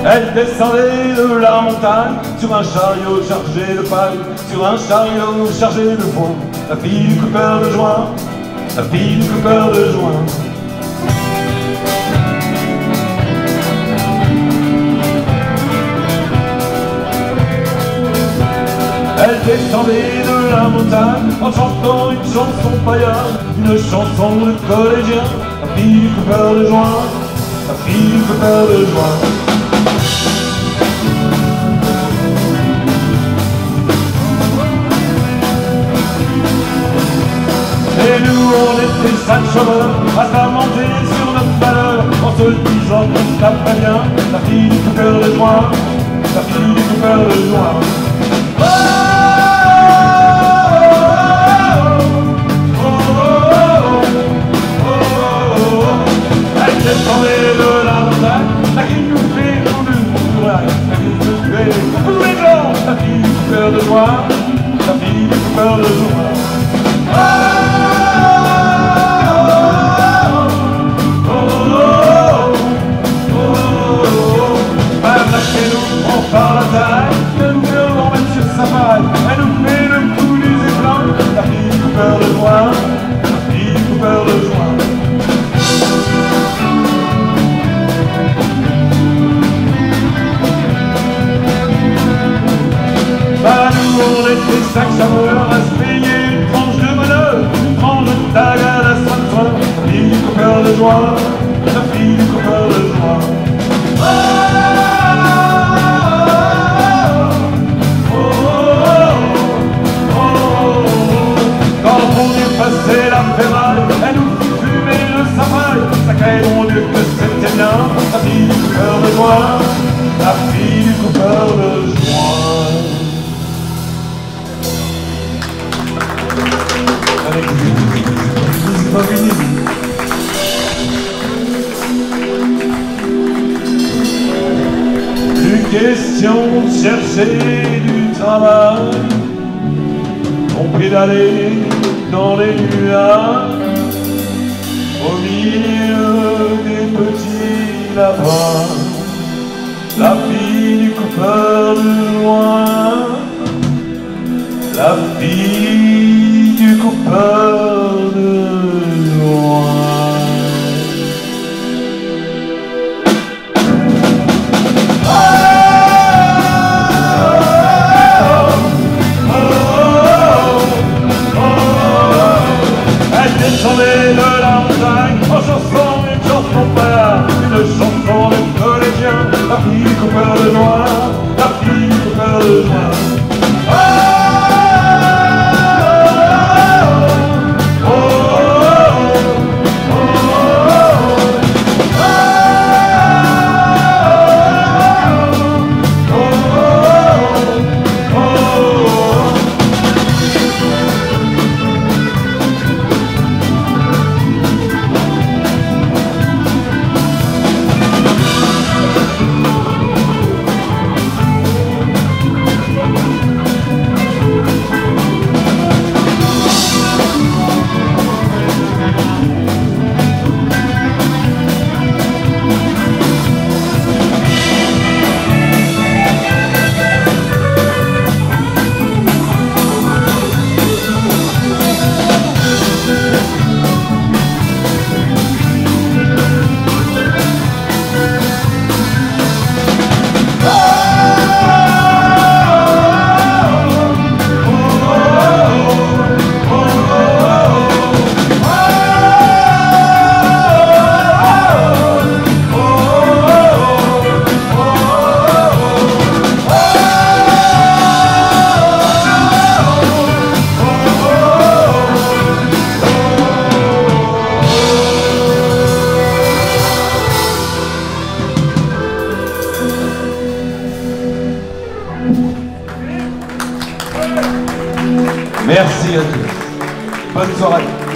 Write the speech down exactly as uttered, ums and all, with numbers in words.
Elle descendait de la montagne sur un chariot chargé de paille, sur un chariot chargé de foin. La fille du coupeur de joint, la fille du coupeur de joint. Elle descendait de la montagne en chantant une chanson païenne, une chanson de collégien. La fille du coupeur de joint, la fille du coupeur de joint. Et nous on était cinq chômeurs à s'amanter sur notre valeur, en se disant qu'on taperait bien. La fille du coupeur de joint, la fille du coupeur de joint. Oh, oh, oh, oh, oh, oh. Elle descendait de la montagne, la qui nous fait tout le courage, la qui nous fait tous les blancs. La fille du coupeur de joint, la fille du coupeur de joint. Oh, par la taille, elle nous fait remettre sur sa paille, elle nous fait le coup du éclats. La fille du coupeur de joint, la fille du coupeur de joint. Bah nous on était cinq saveurs à se payer une tranche de bonheur, une tranche de tagade à cinq francs. La fille du coupeur de joint, la fille du coupeur de joint. Oh, c'est la ferraille, elle nous fit fumer le safari. Sacré mon Dieu que c'était bien. La fille du coupeur de joint, la fille du coupeur de joint. Avec lui, c'est pas fini. Plus question de chercher du travail, on pédalait dans les nuages, au milieu des petits lapins. La fille du coupeur de joint, la fille du coupeur de joint. Descendait de la montagne en chanson, une chanson païenne, une chanson de collégien. La fille du coupeur de joint, la fille du coupeur de joint. Oh, oh, oh, oh, Merci à tous. Bonne soirée.